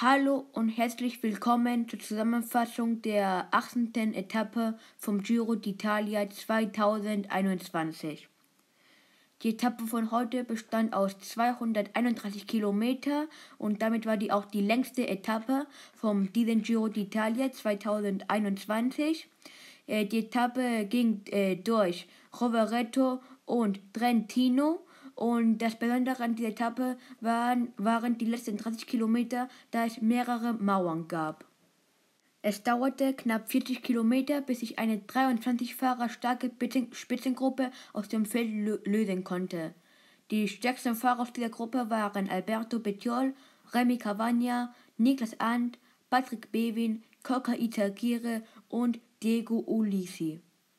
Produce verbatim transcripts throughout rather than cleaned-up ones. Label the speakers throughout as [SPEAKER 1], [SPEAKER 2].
[SPEAKER 1] Hallo und herzlich willkommen zur Zusammenfassung der achtzehnten Etappe vom Giro d'Italia zweitausendeinundzwanzig. Die Etappe von heute bestand aus zweihunderteinunddreißig Kilometer und damit war die auch die längste Etappe vom diesem Giro d'Italia zweitausendeinundzwanzig. Äh, die Etappe ging äh, durch Rovereto und Trentino. Und das Besondere an dieser Etappe waren, waren die letzten dreißig Kilometer, da es mehrere Mauern gab. Es dauerte knapp vierzig Kilometer, bis sich eine dreiundzwanzig Fahrer starke Spitzengruppe aus dem Feld lösen konnte. Die stärksten Fahrer aus dieser Gruppe waren Alberto Bettiol, Remy Cavagna, Niklas Arndt, Patrick Bevin, Coca Izagirre und Diego Ulissi.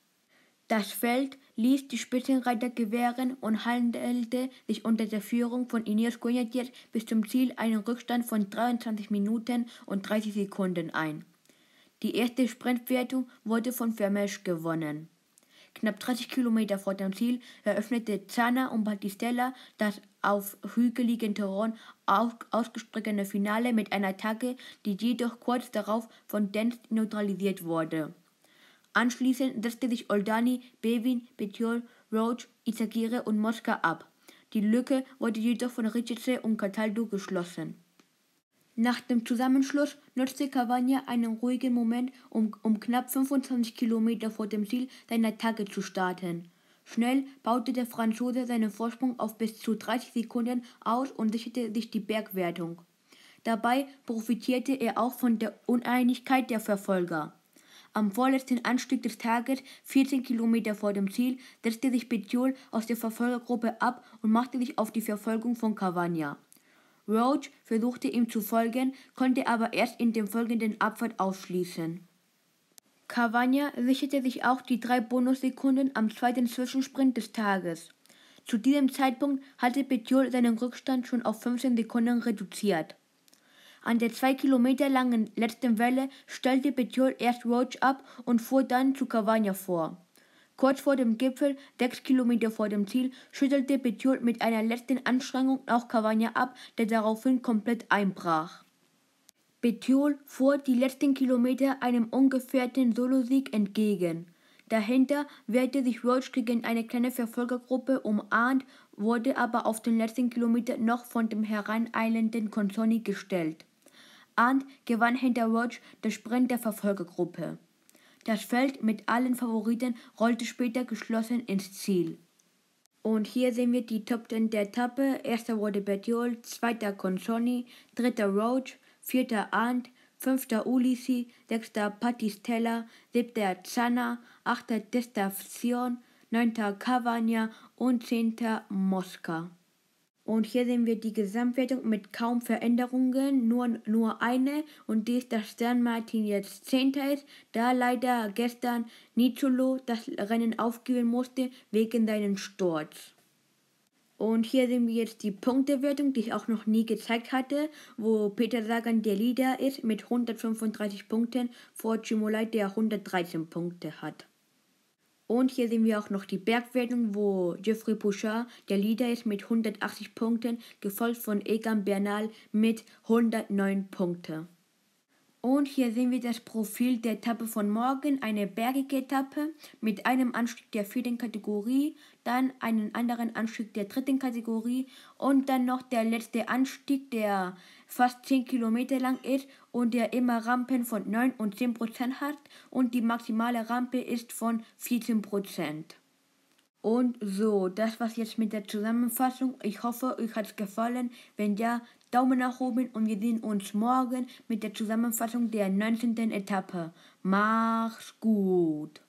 [SPEAKER 1] Das Feld ließ die Spitzenreiter gewähren und handelte sich unter der Führung von Ineos Grenadiers bis zum Ziel einen Rückstand von dreiundzwanzig Minuten und dreißig Sekunden ein. Die erste Sprintwertung wurde von Vermeersch gewonnen. Knapp dreißig Kilometer vor dem Ziel eröffnete Zana und Battistella das auf hügeligem Terrain ausgestreckte Finale mit einer Attacke, die jedoch kurz darauf von Dents neutralisiert wurde. Anschließend setzte sich Oldani, Bevin, Bettiol, Roach, Izagirre und Mosca ab. Die Lücke wurde jedoch von Richetze und Cataldo geschlossen. Nach dem Zusammenschluss nutzte Cavagna einen ruhigen Moment, um, um knapp fünfundzwanzig Kilometer vor dem Ziel seine Attacke zu starten. Schnell baute der Franzose seinen Vorsprung auf bis zu dreißig Sekunden aus und sicherte sich die Bergwertung. Dabei profitierte er auch von der Uneinigkeit der Verfolger. Am vorletzten Anstieg des Tages, vierzehn Kilometer vor dem Ziel, setzte sich Bettiol aus der Verfolgergruppe ab und machte sich auf die Verfolgung von Cavagna. Roach versuchte ihm zu folgen, konnte aber erst in dem folgenden Abfahrt ausschließen. Cavagna sicherte sich auch die drei Bonussekunden am zweiten Zwischensprint des Tages. Zu diesem Zeitpunkt hatte Bettiol seinen Rückstand schon auf fünfzehn Sekunden reduziert. An der zwei Kilometer langen letzten Welle stellte Bettiol erst Roach ab und fuhr dann zu Cavagna vor. Kurz vor dem Gipfel, sechs Kilometer vor dem Ziel, schüttelte Bettiol mit einer letzten Anstrengung auch Cavagna ab, der daraufhin komplett einbrach. Bettiol fuhr die letzten Kilometer einem ungefährten Solosieg entgegen. Dahinter wehrte sich Roach gegen eine kleine Verfolgergruppe um Arndt, wurde aber auf den letzten Kilometer noch von dem hereineilenden Consonni gestellt. Arndt gewann hinter Roach den Sprint der Verfolgergruppe. Das Feld mit allen Favoriten rollte später geschlossen ins Ziel. Und hier sehen wir die Top Ten der Etappe. Erster wurde Bettiol, zweiter Consonni, dritter Roach, vierter Arndt, fünfter Ulissi, sechster Battistella, siebter Zana, achter Destacion, neunter Cavagna und zehnter Mosca. Und hier sehen wir die Gesamtwertung mit kaum Veränderungen, nur, nur eine, und die ist, dass San Martin jetzt Zehnter ist, da leider gestern Nizzolo das Rennen aufgeben musste wegen seinem Sturz. Und hier sehen wir jetzt die Punktewertung, die ich auch noch nie gezeigt hatte, wo Peter Sagan der Leader ist mit hundertfünfunddreißig Punkten vor Cimolai, der hundertdreizehn Punkte hat. Und hier sehen wir auch noch die Bergwertung, wo Geoffrey Bouchard der Leader ist mit hundertachtzig Punkten, gefolgt von Egan Bernal mit hundertneun Punkten. Und hier sehen wir das Profil der Etappe von morgen, eine bergige Etappe mit einem Anstieg der vierten Kategorie, dann einen anderen Anstieg der dritten Kategorie und dann noch der letzte Anstieg, der fast zehn Kilometer lang ist und der immer Rampen von neun und zehn Prozent hat und die maximale Rampe ist von vierzehn Prozent. Und so, das war's jetzt mit der Zusammenfassung. Ich hoffe, euch hat's gefallen. Wenn ja, Daumen nach oben und wir sehen uns morgen mit der Zusammenfassung der neunzehnten Etappe. Mach's gut!